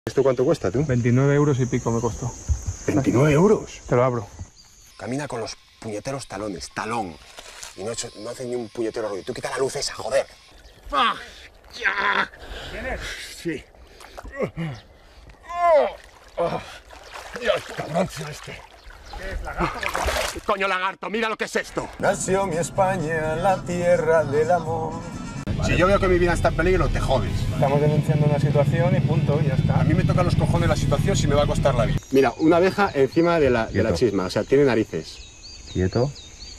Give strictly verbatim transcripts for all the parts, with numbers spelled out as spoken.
¿Esto cuánto cuesta, tú? veintinueve euros y pico me costó. ¿veintinueve euros? Te lo abro. Camina con los puñeteros talones, talón. Y no, hecho, no hace ni un puñetero ruido. Tú quita la luz esa, joder. ¡Ah! ¡Ya! ¿Tienes? Sí. ¡Oh! ¡Oh! ¡Dios, cabrón, este! ¿Qué es, lagarto? ¡Coño, lagarto! ¡Mira lo que es esto! Nació mi España, la tierra del amor. Si yo veo que mi vida está en peligro, te jodes. Estamos denunciando una situación y punto, y ya está. A mí me tocan los cojones la situación si me va a costar la vida. Mira, una abeja encima de la, de la chisma, o sea, tiene narices. Quieto.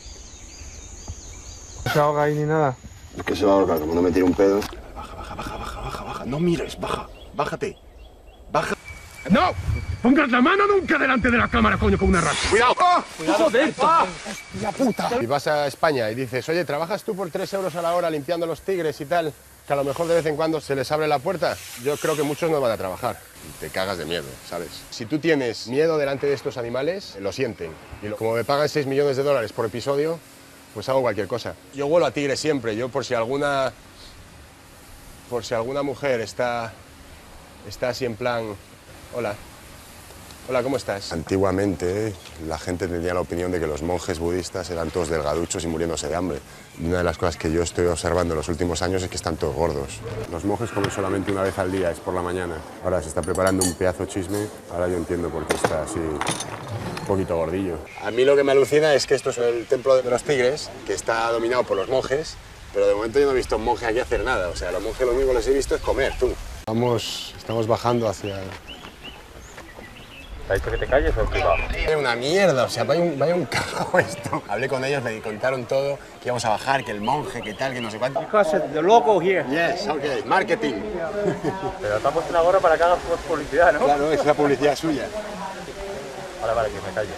No se ahoga ahí ni nada. Es que se va a ahorcar, como no me tire un pedo. Baja, baja, baja, baja, baja, baja. No mires, baja, bájate. Baja. ¡No! ¡Pongas la mano nunca delante de la cámara, coño, con una rata! ¡Cuidado! ¡Oh! ¡Cuidado! ¡Joder! ¡Ah! ¡Hostia puta! Y vas a España y dices, oye, ¿trabajas tú por tres euros a la hora limpiando los tigres y tal? Que a lo mejor de vez en cuando se les abre la puerta. Yo creo que muchos no van a trabajar. Y te cagas de miedo, ¿sabes? Si tú tienes miedo delante de estos animales, lo sienten. Y lo, como me pagan seis millones de dólares por episodio, pues hago cualquier cosa. Yo vuelo a tigres siempre. Yo por si alguna... Por si alguna mujer está... Está así en plan... Hola. Hola, ¿cómo estás? Antiguamente la gente tenía la opinión de que los monjes budistas eran todos delgaduchos y muriéndose de hambre. Y una de las cosas que yo estoy observando en los últimos años es que están todos gordos. Los monjes comen solamente una vez al día, es por la mañana. Ahora se está preparando un pedazo chisme, ahora yo entiendo por qué está así un poquito gordillo. A mí lo que me alucina es que esto es el templo de los tigres, que está dominado por los monjes, pero de momento yo no he visto a un monje aquí hacer nada. O sea, a los monjes lo único que les he visto es comer, tú. Vamos, estamos bajando hacia... ¿Te ha dicho que te calles o privado? Es una mierda, o sea, vaya un, vaya un cago esto. Hablé con ellos, me contaron todo, que íbamos a bajar, que el monje, que tal, que no sé cuánto. Because the logo here. Yes, ok, marketing. Pero te has puesto una gorra para que hagas publicidad, ¿no? Claro, es la publicidad suya. Vale, vale, que me calles.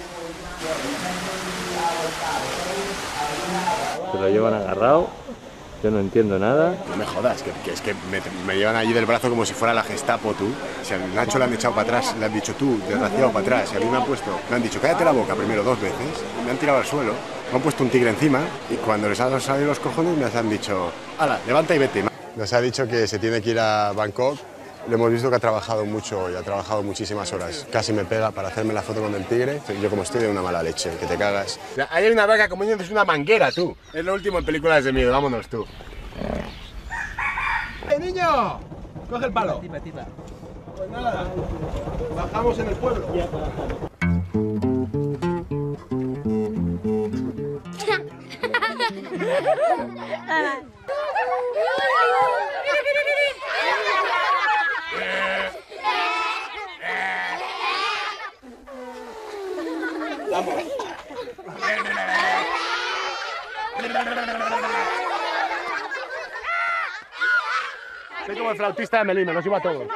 Se lo llevan agarrado, yo no entiendo nada. No me jodas, que, que es que me, me llevan allí del brazo como si fuera la Gestapo, tú. O sea, al Nacho le han echado para atrás, le han dicho tú, desgraciado para atrás. Y a mí me han puesto, me han dicho, cállate la boca primero dos veces, me han tirado al suelo, me han puesto un tigre encima y cuando les han salido los cojones me han dicho, hala, levanta y vete. Nos ha dicho que se tiene que ir a Bangkok. Le hemos visto que ha trabajado mucho y ha trabajado muchísimas horas. Casi me pega para hacerme la foto con el tigre. Yo como estoy de una mala leche, que te cagas. Ahí hay una vaca comiéndose una manguera, tú. Es lo último en películas de miedo, vámonos tú. ¡Eh, niño! Coge el palo. Pues nada, bajamos en el pueblo. Vamos. Soy como el flautista de Melina, los iba a todos.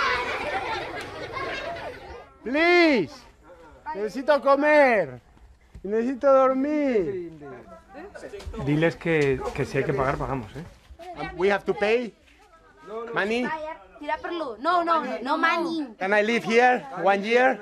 Please, necesito comer, necesito dormir. Diles que, que si hay que pagar, pagamos, ¿eh? Um, we have to pay money. Tidak perlu. No, no, no money. Can I live here one year?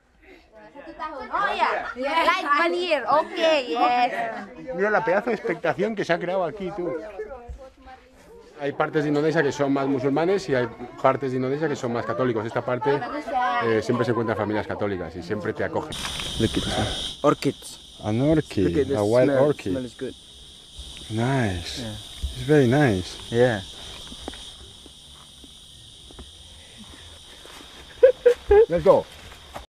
Oh ya, like one year. Okay, yes. Mira la pedazo de expectación que se ha creado aquí, tú. Hay partes de Indonesia que son más musulmanes y hay partes de Indonesia que son más católicos. Esta parte eh, siempre se encuentran familias católicas y siempre te acogen. Look at this. Orchids. An Look orchid, at this. a wild smell. orchid. Smell is good. Nice. Yeah. It's very nice. Yeah. Let's go.